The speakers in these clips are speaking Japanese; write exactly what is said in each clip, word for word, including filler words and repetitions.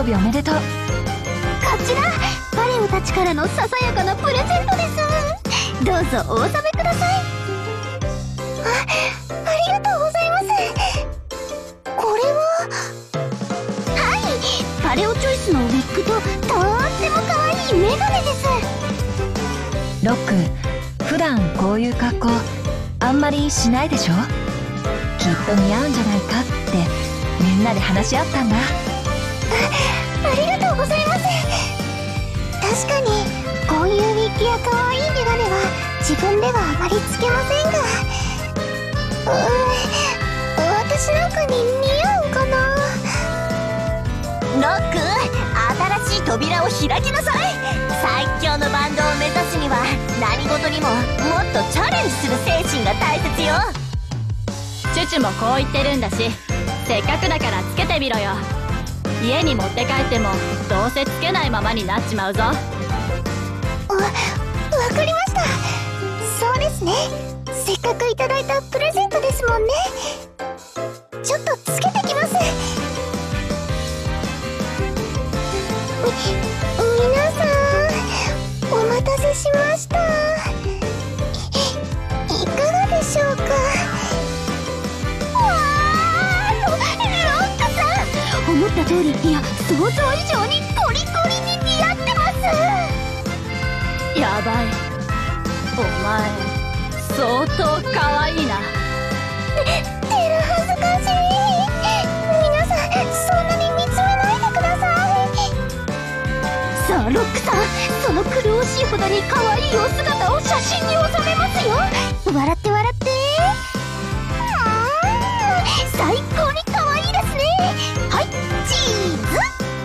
生日おめでとう。こちらパレオたちからのささやかなプレゼントです。どうぞお納めください。あ、ありがとうございます。これははいパレオチョイスのウィッグととっても可愛いメガネです。 ロック、普段こういう格好あんまりしないでしょ。きっと似合うんじゃないかってみんなで話し合ったんだ。 あ, ありがとうございます。確かにこういうウィッグや可愛いメガネは自分ではあまりつけませんが、うーん私なんかに似合うかな。 ロック、新しい扉を開きなさい。最強のバンドを目指すには何事にももっとチャレンジする精神が大切よ。 チュチュもこう言ってるんだし、せっかくだからつけてみろよ。家に持って帰ってもどうせつけないままになっちまうぞ。わ、 わかりました。そうですね、せっかくいただいたプレゼントですもんね。ちょっとつけてきます。み、皆さんお待たせしました。い、いかがでしょうか。わー、ロ、ロックさん、思った通り、いや想像以上にコリコリに似合ってます。 やばい、お前相当可愛いな。 て、てら恥ずかしい。皆さんそんなに見つめないでください。さあロックさん、その苦しいほどに可愛いお姿を写真に収めますよ。笑って笑って。あー、最高に可愛いですね。はい、チーズ。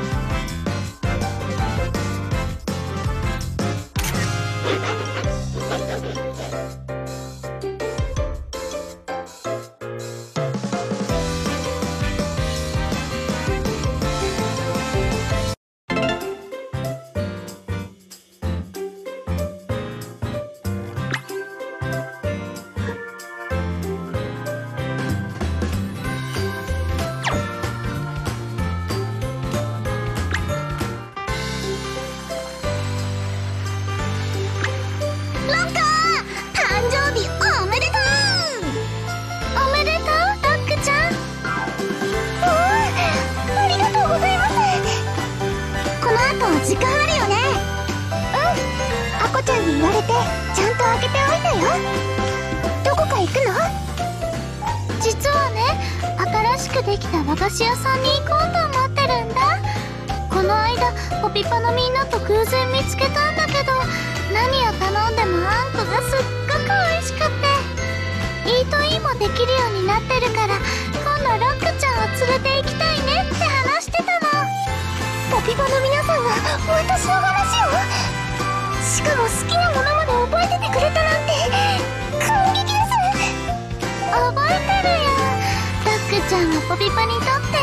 時間あるよね。うん、アコちゃんに言われてちゃんと開けておいたよ。どこか行くの？実はね、新しくできた和菓子屋さんに行こうと思ってるんだ。この間ポピパのみんなと偶然見つけたんだけど、何を頼んでもあんこがすっごく美味しくってイートインもできるようになってるから、今度ロックちゃんを連れて行きたいねって話してたの。ポピパの皆さんが私の話を、しかも好きなものまで覚えててくれたなんて感激です。覚えてるよ。ロックちゃんはポピパにとって